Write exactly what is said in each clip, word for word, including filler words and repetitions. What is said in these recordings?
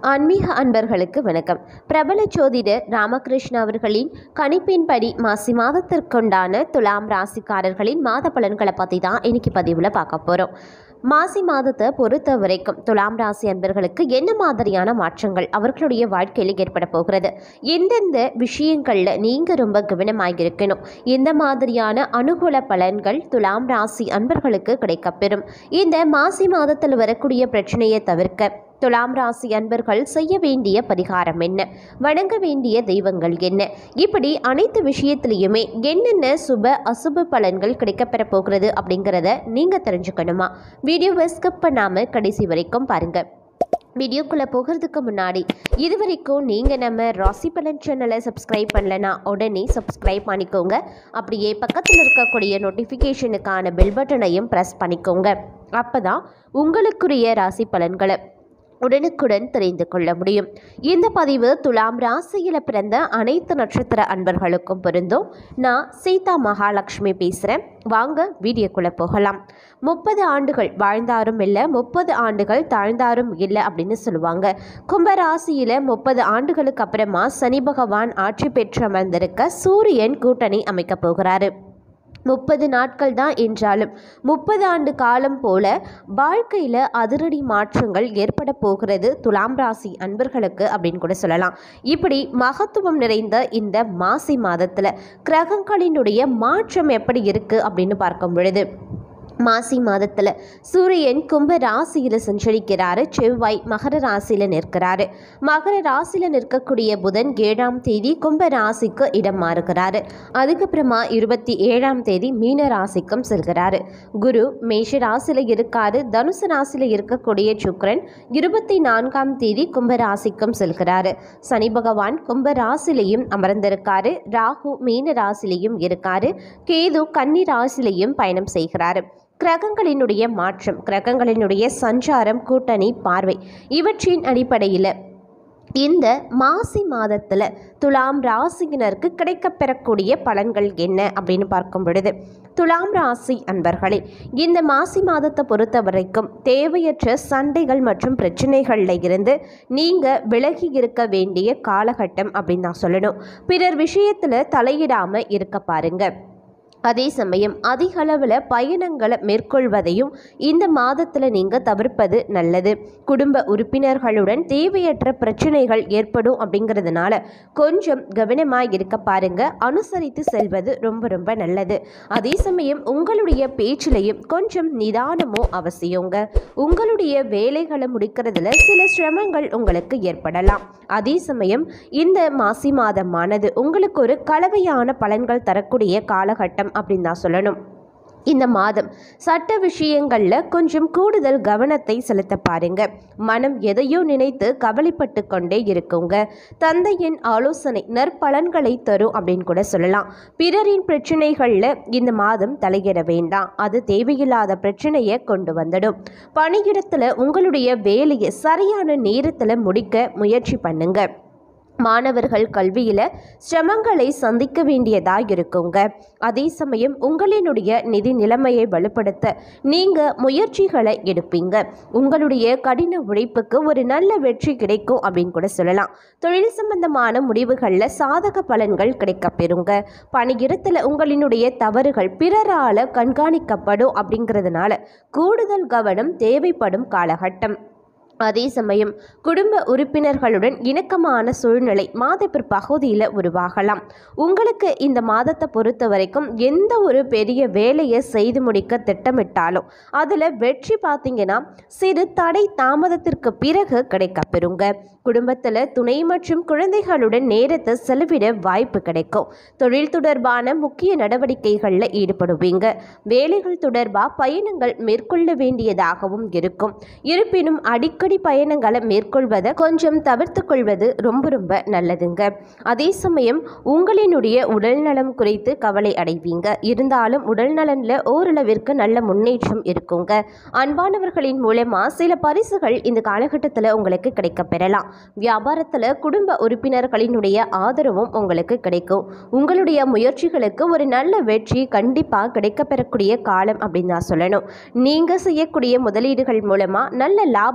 ஆன்மீக அன்பர்களுக்கு வணக்கம். பிரபல ஜோதிடர் ராமகிருஷ்ண அவர்களின் கணிப்பின்படி மாசி மாதத்திற்குண்டான துலாம் ராசிக்காரர்களின் மாத பலன்களை பற்றி தான் இன்னைக்கு பதிவில் பார்க்க போகிறோம். மாசி மாதத்தை பொறுத்த வரைக்கும் துலாம் ராசி அன்பர்களுக்கு என்ன மாதிரியான மாற்றங்கள் அவர்களுடைய வாழ்க்கையில் ஏற்பட போகிறது, எந்தெந்த விஷயங்களில் நீங்கள் ரொம்ப கவனமாக இருக்கணும், இந்த மாதிரியான அனுகூல பலன்கள் துலாம் ராசி அன்பர்களுக்கு கிடைக்கப்பெறும். இந்த மாசி மாதத்தில் வரக்கூடிய பிரச்சனையை தவிர்க்க துலாம் ராசி அன்பர்கள் செய்ய வேண்டிய பரிகாரம் என்ன, வணங்க வேண்டிய தெய்வங்கள் என்ன, இப்படி அனைத்து விஷயத்திலையுமே என்னென்ன சுப அசுப பலன்கள் கிடைக்கப்பெற போகிறது அப்படிங்கிறத நீங்கள் தெரிஞ்சுக்கணுமா? வீடியோவை ஸ்கிப் பண்ணாமல் கடைசி வரைக்கும் பாருங்கள். வீடியோக்குள்ளே போகிறதுக்கு முன்னாடி இது வரைக்கும் நீங்கள் நம்ம ராசி பலன் சேனலை சப்ஸ்கிரைப் பண்ணலைன்னா உடனே சப்ஸ்கிரைப் பண்ணிக்கோங்க. அப்படியே பக்கத்தில் இருக்கக்கூடிய நோட்டிஃபிகேஷனுக்கான பெல் பட்டனையும் ப்ரெஸ் பண்ணிக்கோங்க. அப்போ தான் உங்களுக்குரிய ராசி பலன்களை உடனுக்குடன் தெரிந்து கொள்ள முடியும். இந்த பதிவு துலாம் ராசியில் பிறந்த அனைத்து நட்சத்திர அன்பர்களுக்கும் பொருந்தும். நான் சீதா மகாலட்சுமி பேசுகிறேன். வாங்க வீடியோக்குள்ளே போகலாம். முப்பது ஆண்டுகள் வாழ்ந்தாரும் இல்லை, முப்பது ஆண்டுகள் தாழ்ந்தாரும் இல்லை அப்படின்னு சொல்லுவாங்க. கும்பராசியில் முப்பது ஆண்டுகளுக்கு அப்புறமா சனி பகவான் ஆட்சி பெற்று அமர்ந்திருக்க சூரியன் கூட்டணி அமைக்க போகிறாரு. முப்பது நாட்கள் தான் என்றாலும் முப்பது ஆண்டு காலம் போல வாழ்க்கையில் அதிரடி மாற்றங்கள் ஏற்பட போகிறது துலாம் ராசி அன்பர்களுக்கு அப்படின்னு கூட சொல்லலாம். இப்படி மகத்துவம் நிறைந்த இந்த மாசி மாதத்தில் கிரகங்களினுடைய மாற்றம் எப்படி இருக்குது அப்படின்னு பார்க்கும் பொழுது, மாசி மாதத்தில் சூரியன் கும்ப ராசியில் சஞ்சரிக்கிறாரு, செவ்வாய் மகர ராசியில் நிற்கிறாரு. மகர ராசியில் நிற்கக்கூடிய புதன் ஏழாம் தேதி கும்ப ராசிக்கு இடம் மாறுகிறாரு. அதுக்கப்புறமா இருபத்தி ஏழாம் தேதி மீன ராசிக்கும் செல்கிறாரு. குரு மேஷ ராசியில் இருக்காரு. தனுசு ராசியில் இருக்கக்கூடிய சுக்கிரன் இருபத்தி நான்காம் தேதி கும்ப ராசிக்கும் செல்கிறாரு. சனி பகவான் கும்ப ராசிலையும் அமர்ந்திருக்காரு. ராகு மீன ராசிலையும் இருக்காரு. கேது கன்னி ராசிலையும் பயணம் செய்கிறாரு. கிரகங்களினுடைய மாற்றம், கிரகங்களினுடைய சஞ்சாரம், கூட்டணி, பார்வை இவற்றின் அடிப்படையில் இந்த மாசி மாதத்தில் துலாம் ராசியினருக்கு கிடைக்கப்பெறக்கூடிய பலன்கள் என்ன அப்படின்னு பார்க்கும் பொழுது, துலாம் ராசி அன்பர்களே, இந்த மாசி மாதத்தை பொறுத்த வரைக்கும் தேவையற்ற சண்டைகள் மற்றும் பிரச்சனைகளில் இருந்து நீங்கள் விலகி இருக்க வேண்டிய காலகட்டம் அப்படின்னு தான் சொல்லணும். பிறர் விஷயத்தில் தலையிடாமல் இருக்க பாருங்கள். அதே சமயம் அதிக அளவில் பயணங்களை மேற்கொள்வதையும் இந்த மாதத்தில் நீங்கள் தவிர்ப்பது நல்லது. குடும்ப உறுப்பினர்களுடன் தேவையற்ற பிரச்சனைகள் ஏற்படும் அப்படிங்கிறதுனால கொஞ்சம் கவனமாக இருக்க பாருங்க. அனுசரித்து செல்வது ரொம்ப ரொம்ப நல்லது. அதே சமயம் உங்களுடைய பேச்சிலையும் கொஞ்சம் நிதானமும் அவசியங்க. உங்களுடைய வேலைகளை முடிக்கிறதுல சில சிரமங்கள் உங்களுக்கு ஏற்படலாம். அதே சமயம் இந்த மாசி மாதமானது உங்களுக்கு ஒரு கலவையான பலன்கள் தரக்கூடிய காலகட்டம் அப்படின்னு தான் சொல்லணும். இந்த மாதம் சட்ட விஷயங்களில் கொஞ்சம் கூடுதல் கவனத்தை செலுத்த பாருங்க. மனம் எதையோ நினைத்து கவலைப்பட்டு கொண்டே இருக்குங்க. தந்தையின் ஆலோசனை நற்பலன்களை தரும் அப்படின்னு கூட சொல்லலாம். பிறரின் பிரச்சனைகளில் இந்த மாதம் தலையிட வேண்டாம். அது தேவையில்லாத பிரச்சனையை கொண்டு வந்துடும். பணியிடத்தில் உங்களுடைய வேலையை சரியான நேரத்தில் முடிக்க முயற்சி பண்ணுங்க. மாணவர்கள் கல்வியில் சிரமங்களை சந்திக்க வேண்டியதாக இருக்குங்க. அதே சமயம் உங்களினுடைய நிதி நிலைமையை வலுப்படுத்த நீங்கள் முயற்சிகளை எடுப்பீங்க. உங்களுடைய கடின உழைப்புக்கு ஒரு நல்ல வெற்றி கிடைக்கும் அப்படின்னு கூட சொல்லலாம். தொழில் சம்பந்தமான முடிவுகளில் சாதக பலன்கள் கிடைக்கப்பெறுங்க. பணியிடத்தில் உங்களினுடைய தவறுகள் பிறரால் கண்காணிக்கப்படும் அப்படிங்கிறதுனால கூடுதல் கவனம் தேவைப்படும் காலகட்டம். அதே சமயம் குடும்ப உறுப்பினர்களுடன் இணக்கமான சூழ்நிலை மாத பிற்பகுதியில் உருவாகலாம். உங்களுக்கு இந்த மாதத்தை பொறுத்த வரைக்கும் எந்த ஒரு பெரிய வேலையை செய்து முடிக்க திட்டமிட்டாலும் அதில் வெற்றி பார்த்தீங்கன்னா சிறு தடை தாமதத்திற்கு பிறகு கிடைக்கப்பெறுங்க. குடும்பத்தில் துணை மற்றும் குழந்தைகளுடன் நேரத்தை செலவிட வாய்ப்பு கிடைக்கும். தொழில் தொடர்பான முக்கிய நடவடிக்கைகளில் ஈடுபடுவீங்க. வேலைகள் தொடர்பாக பயணங்கள் மேற்கொள்ள வேண்டியதாகவும் இருக்கும். இருப்பினும் அடிக்கடி பயணங்களை மேற்கொள்வதை கொஞ்சம் தவிர்த்து கொள்வது ரொம்ப ரொம்ப நல்லதுங்க. அதே சமயம் உங்களினுடைய உடல்நலம் குறித்து கவலை அடைவீங்க. இருந்தாலும் உடல்நலனில் ஓரளவிற்கு நல்ல முன்னேற்றம் இருக்குங்க. அன்பானவர்களின் மூலமா சில பரிசுகள் இந்த காலகட்டத்தில் உங்களுக்கு கிடைக்க பெறலாம். வியாபாரத்தில் குடும்ப உறுப்பினர்களினுடைய ஆதரவும் உங்களுக்கு கிடைக்கும். உங்களுடைய முயற்சிகளுக்கு ஒரு நல்ல வெற்றி கண்டிப்பாக கிடைக்கப்பெறக்கூடிய காலம் அப்படின்னு தான் சொல்லணும். நீங்கள் செய்யக்கூடிய முதலீடுகள் மூலமாக நல்ல லாபத்தை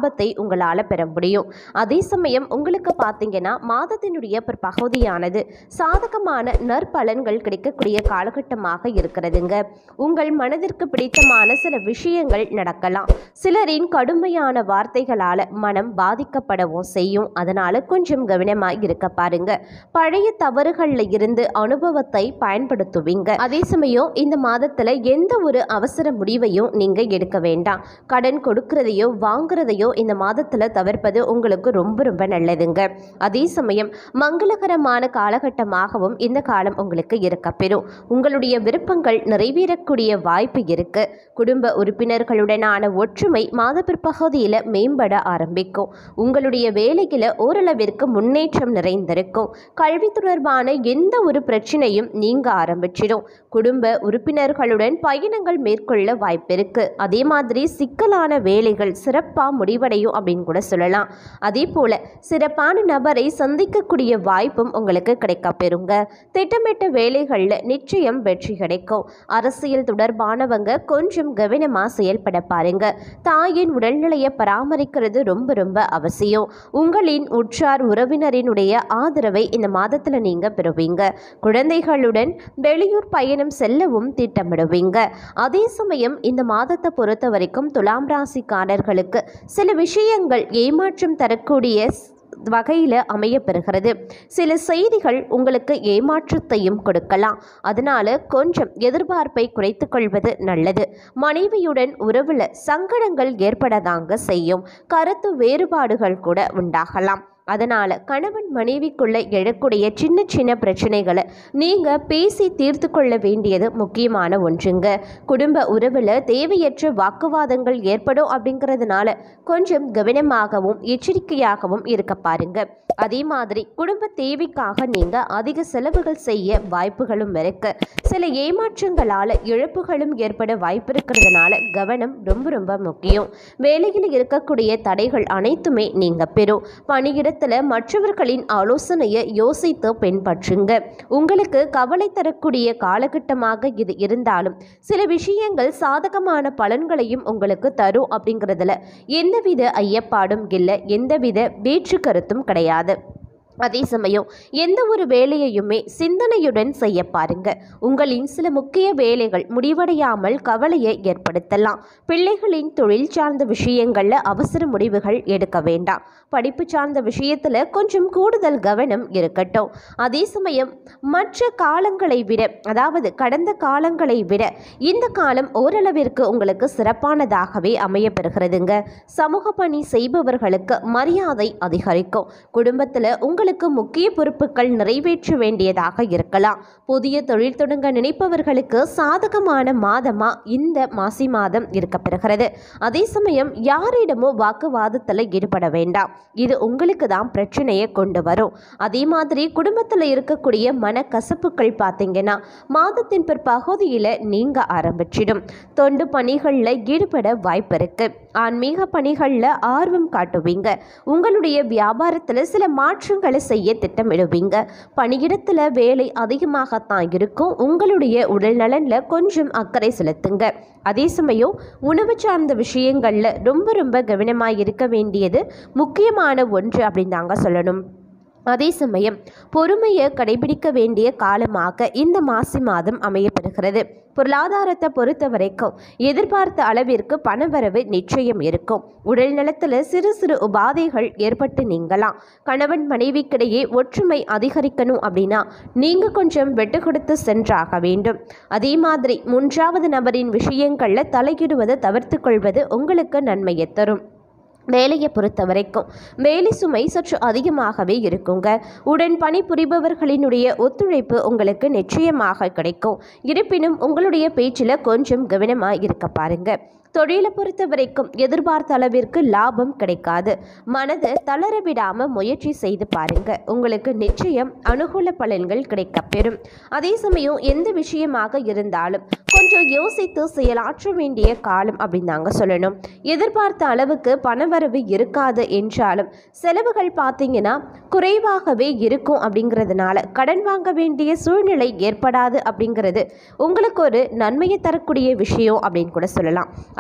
உங்களால் பெற முடியும். அதே சமயம் உங்களுக்கு பார்த்தீங்கன்னா மாதத்தினுடைய பகுதியானது சாதகமான நற்பலன்கள் கிடைக்கக்கூடிய காலகட்டமாக இருக்கிறதுங்க. உங்கள் மனதிற்கு பிடித்தமான சில விஷயங்கள் நடக்கலாம். சிலரின் கடுமையான வார்த்தைகளால் மனம் பாதிக்கப்படவும் செய்யும். அதனால கொஞ்சம் கவனமாக இருக்க பாருங்க. பழைய தவறுகளில் இருந்து அனுபவத்தை பயன்படுத்துவீங்க. அதே சமயம் இந்த மாதத்துல எந்த ஒரு அவசர முடிவையும் நீங்க எடுக்க வேண்டாம். கடன் கொடுக்கிறதையோ வாங்குறதையோ இந்த மாதத்துல தவிர்ப்பது உங்களுக்கு ரொம்ப ரொம்ப நல்லதுங்க. அதே சமயம் மங்களகரமான காலகட்டமாகவும் இந்த காலம் உங்களுக்கு இருக்கப்பெறும். உங்களுடைய விருப்பங்கள் நிறைவேறக்கூடிய வாய்ப்பு இருக்கு. குடும்ப உறுப்பினர்களுடனான ஒற்றுமை மாத பிற்பகுதியில் மேம்பட ஆரம்பிக்கும். உங்களுடைய வேலையில ஓரளவிற்கு முன்னேற்றம் நிறைந்திருக்கும். கல்வி தொடர்பான எந்த ஒரு பிரச்சனையும் நீங்க ஆரம்பிச்சிடும். குடும்ப உறுப்பினர்களுடன் பயணங்கள் மேற்கொள்ள வாய்ப்பு இருக்கு. அதே மாதிரி சிக்கலான வேலைகள் சிறப்பா முடிவடையும் அப்படின்னு கூட சொல்லலாம். அதே போல சிறப்பான நபரை சந்திக்கக்கூடிய வாய்ப்பும் உங்களுக்கு கிடைக்க பெறுங்க. திட்டமிட்ட வேலைகளில் நிச்சயம் வெற்றி கிடைக்கும். அரசியல் தொடர்பானவங்க கொஞ்சம் கவனமா செயல்பட பாருங்க. தாயின் உடல்நிலையை பராமரிக்கிறது ரொம்ப ரொம்ப அவசியம். உங்களின் உற்றார் உறவினரினுடைய ஆதரவை இந்த மாதத்துல நீங்க பெறுவீங்க. குழந்தைகளுடன் வெளியூர் பயணம் செல்லவும் திட்டமிடுவீங்க. அதே சமயம் இந்த மாதத்தை பொறுத்த வரைக்கும் துலாம் ராசிக்காரர்களுக்கு சில விஷயங்கள் ஏமாற்றம் தரக்கூடிய வகையில் அமைய பெறுகிறது. சில செய்திகள் உங்களுக்கு ஏமாற்றத்தையும் கொடுக்கலாம். அதனால கொஞ்சம் எதிர்பார்ப்பை குறைத்து கொள்வது நல்லது. மனைவியுடன் உறவுல சங்கடங்கள் ஏற்படதாங்க செய்யும். கருத்து வேறுபாடுகள் கூட உண்டாகலாம். அதனால் கணவன் மனைவிக்குள்ளே எழக்கூடிய சின்ன சின்ன பிரச்சனைகளை நீங்கள் பேசி தீர்த்து கொள்ள வேண்டியது முக்கியமான ஒன்றுங்க. குடும்ப உறவில் தேவையற்ற வாக்குவாதங்கள் ஏற்படும் அப்படிங்கிறதுனால கொஞ்சம் கவனமாகவும் எச்சரிக்கையாகவும் இருக்க பாருங்க. அதே மாதிரி குடும்ப தேவைக்காக நீங்கள் அதிக செலவுகள் செய்ய வாய்ப்புகளும் இருக்கு. சில ஏமாற்றங்களால் இழப்புகளும் ஏற்பட வாய்ப்பு இருக்கிறதுனால கவனம் ரொம்ப ரொம்ப முக்கியம். வேலையில் இருக்கக்கூடிய தடைகள் அனைத்துமே நீங்கள் பெறும். பணியிட மற்றவர்களின் ஆலோசனையை யோசித்து பின்பற்றுங்க. உங்களுக்கு கவலை தரக்கூடிய காலகட்டமாக இது இருந்தாலும் சில விஷயங்கள் சாதகமான பலன்களையும் உங்களுக்கு தரும் அப்படிங்கிறதுல எந்தவித ஐயப்பாடும் இல்லை, எந்தவித வேற்று கருத்தும் கிடையாது. அதே சமயம் எந்த ஒரு வேலையையுமே சிந்தனையுடன் செய்ய பாருங்க. உங்களின் சில முக்கிய வேலைகள் முடிவடையாமல் கவலையை ஏற்படுத்தலாம். பிள்ளைகளின் தொழில் சார்ந்த விஷயங்கள்ல அவசர முடிவுகள் எடுக்க வேண்டாம். படிப்பு சார்ந்த விஷயத்துல கொஞ்சம் கூடுதல் கவனம் இருக்கட்டும். அதே சமயம் மற்ற காலங்களை விட, அதாவது கடந்த காலங்களை விட இந்த காலம் ஓரளவிற்கு உங்களுக்கு சிறப்பானதாகவே அமைய பெறுகிறதுங்க. சமூக பணி செய்பவர்களுக்கு மரியாதை அதிகரிக்கும். குடும்பத்தில் உங்கள் உங்களுக்கு முக்கிய பொறுப்புகள் நிறைவேற்ற வேண்டியதாக இருக்கலாம். புதிய தொழில் தொடங்க நினைப்பவர்களுக்கு சாதகமான மாதமா இந்த மாசி மாதம் இருக்கப்பெறுகிறது. அதே சமயம் யாரிடமும் வாக்குவாதத்தில் ஈடுபட வேண்டாம். இது உங்களுக்கு தான் பிரச்சனையை கொண்டு வரும். அதே மாதிரி குடும்பத்தில் இருக்கக்கூடிய மனக்கசப்புகள் பார்த்தீங்கன்னா மாதத்தின் பிற்பகுதியில் நீங்க ஆரம்பிச்சிடும். தொண்டு பணிகளில் ஈடுபட வாய்ப்பு இருக்கு. ஆன்மீக பணிகளில் ஆர்வம் காட்டுவீங்க. உங்களுடைய வியாபாரத்தில் சில மாற்றங்களை செய்ய திட்டமிடுவீங்க. பணியிடத்தில் வேலை அதிகமாகத்தான் இருக்கும். உங்களுடைய உடல் நலனில் கொஞ்சம் அக்கறை செலுத்துங்க. அதே சமயம் உணவு சார்ந்த விஷயங்களில் ரொம்ப ரொம்ப கவனமாக இருக்க வேண்டியது முக்கியமான ஒன்று அப்படின்னு தாங்க சொல்லணும். அதே சமயம் பொறுமையை கடைபிடிக்க வேண்டிய காலமாக இந்த மாசி மாதம் அமையப்படுகிறது. பொருளாதாரத்தை பொறுத்த வரைக்கும் எதிர்பார்த்த அளவிற்கு பணவரவு நிச்சயம் இருக்கும். உடல் நலத்தில் சிறு சிறு உபாதைகள் ஏற்பட்டு நீங்கலாம். கணவன் மனைவிக்கிடையே ஒற்றுமை அதிகரிக்கணும் அப்படின்னா நீங்கள் கொஞ்சம் வெட்டு கொடுத்து சென்றாக வேண்டும். அதே மாதிரி மூன்றாவது நபரின் விஷயங்களில் தலையிடுவதை தவிர்த்து கொள்வது உங்களுக்கு நன்மையை தரும். வேலையை பொறுத்த வரைக்கும் வேலை சுமை சற்று அதிகமாகவே இருக்குங்க. உடன் பணிபுரிபவர்களினுடைய ஒத்துழைப்பு உங்களுக்கு நிச்சயமாக கிடைக்கும். இருப்பினும் உங்களுடைய பேச்சில் கொஞ்சம் கவனமாக இருக்க பாருங்க. தொழிலை பொறுத்த வரைக்கும் எதிர்பார்த்த அளவிற்கு லாபம் கிடைக்காது. மனதை தளர விடாமல் முயற்சி செய்து பாருங்க. உங்களுக்கு நிச்சயம் அனுகூல பலன்கள் கிடைக்கப்பெறும். அதே சமயம் எந்த விஷயமாக இருந்தாலும் கொஞ்சம் யோசித்து செயலாற்ற வேண்டிய காலம் அப்படின்னு தாங்க சொல்லணும். எதிர்பார்த்த அளவுக்கு பணவரவு இருக்காது என்றாலும் செலவுகள் பார்த்தீங்கன்னா குறைவாகவே இருக்கும். அப்படிங்கிறதுனால கடன் வாங்க வேண்டிய சூழ்நிலை ஏற்படாது அப்படிங்கிறது உங்களுக்கு ஒரு நன்மையை தரக்கூடிய விஷயம் அப்படின்னு கூட சொல்லலாம்.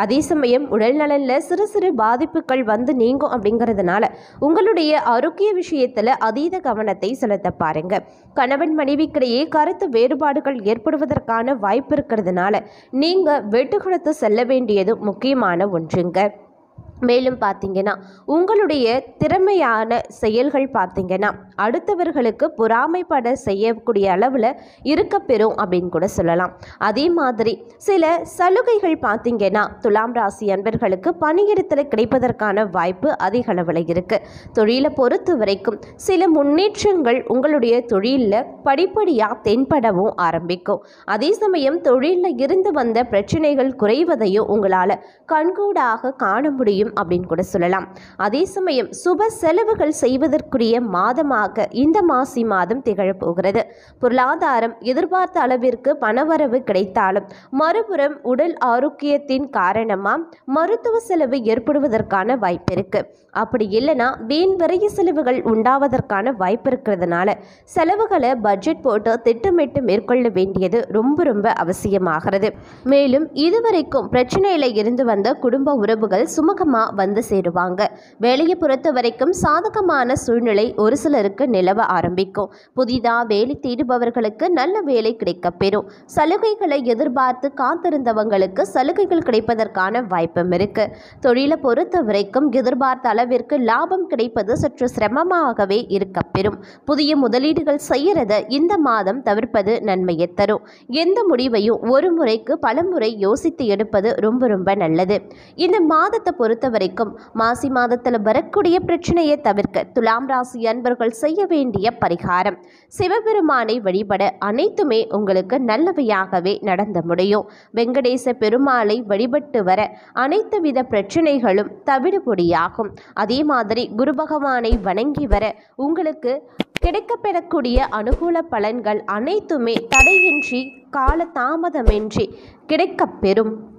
அதே சமயம் உடல் நலனில் சிறு சிறு பாதிப்புகள் வந்து நீங்கும் அப்படிங்கிறதுனால உங்களுடைய ஆரோக்கிய விஷயத்தில் அதீத கவனத்தை செலுத்த பாருங்க. கணவன் மனைவிக்கிடையே கருத்து வேறுபாடுகள் ஏற்படுவதற்கான வாய்ப்பு இருக்கிறதுனால நீங்கள் வெட்டு கொடுத்து செல்ல வேண்டியது முக்கியமான ஒன்றுங்க. மேலும் பார்த்தீங்கன்னா உங்களுடைய திறமையான செயல்கள் பார்த்தீங்கன்னா அடுத்தவர்களுக்கு பொறாமைப்பட செய்யக்கூடிய அளவில் இருக்கப்பெறும் அப்படின்னு கூட சொல்லலாம். அதே மாதிரி சில சலுகைகள் பார்த்தீங்கன்னா துலாம் ராசி அன்பர்களுக்கு பணியிடத்தில் கிடைப்பதற்கான வாய்ப்பு அதிக அளவில் இருக்குது. தொழிலை பொறுத்த வரைக்கும் சில முன்னேற்றங்கள் உங்களுடைய தொழிலில் படிப்படியாக தென்படவும் ஆரம்பிக்கும். அதே சமயம் தொழிலில் இருந்து வந்த பிரச்சனைகள் குறைவதையும் உங்களால் கண்கூடாக காண முடியும் அப்படின்னு கூட சொல்லலாம். அதே சமயம் சுப செலவுகள் செய்வதற்குரிய மாதமாக இந்த மாசி மாதம் திகழப் போகிறது. பொருளாதாரம் எதிர்பார்த்த அளவிற்கு பணவரவு கிடைத்தாலும் மறுபுறம் உடல் ஆரோக்கியத்தின் காரணமாக மருத்துவ செலவு ஏற்படுவதற்கான வாய்ப்பு இருக்கு. அப்படி இல்லைன்னா வீண் விரைய செலவுகள் உண்டாவதற்கான வாய்ப்பு இருக்கிறதுனால செலவுகளை பட்ஜெட் போட்டு திட்டமிட்டு மேற்கொள்ள வேண்டியது ரொம்ப ரொம்ப அவசியமாகிறது. மேலும் இதுவரைக்கும் பிரச்சனையில இருந்து வந்த குடும்ப உறவுகள் சுமூகமாக வந்து சேருவாங்க. வேலையை பொறுத்த வரைக்கும் சாதகமான சூழ்நிலை ஒரு சிலருக்கு நிலவ ஆரம்பிக்கும். புதிதாக வேலை தேடுபவர்களுக்கு நல்ல வேலை கிடைக்கப்பெறும். சலுகைகளை எதிர்பார்த்து காத்திருந்தவங்களுக்கு சலுகைகள் கிடைப்பதற்கான வாய்ப்பும் இருக்கு. தொழிலை பொறுத்த வரைக்கும் எதிர்பார்த்த அளவிற்கு லாபம் கிடைப்பது சற்று சிரமமாகவே இருக்கப்பெறும். புதிய முதலீடுகள் செய்யறத இந்த மாதம் தவிர்ப்பது நன்மையை தரும். எந்த முடிவையும் ஒரு முறைக்கு பல முறை யோசித்து எடுப்பது ரொம்ப ரொம்ப நல்லது. இந்த மாதத்தை பொறுத்த வரைக்கும் மாசி மாதத்தில் வரக்கூடிய பிரச்சனையை தவிர்க்க துலாம் ராசி அன்பர்கள் செய்ய வேண்டிய பரிகாரம் சிவபெருமானை வழிபட அனைத்துமே உங்களுக்கு நல்லவையாகவே நடந்து முடியும். வெங்கடேச பெருமாளை வழிபட்டு வர அனைத்து வித பிரச்சனைகளும் தவிடுபொடியாகும். அதே மாதிரி குரு பகவானை வணங்கி வர உங்களுக்கு கிடைக்கப்பெறக்கூடிய அனுகூல பலன்கள் அனைத்துமே தடையின்றி கால தாமதமின்றி கிடைக்கப்பெறும்.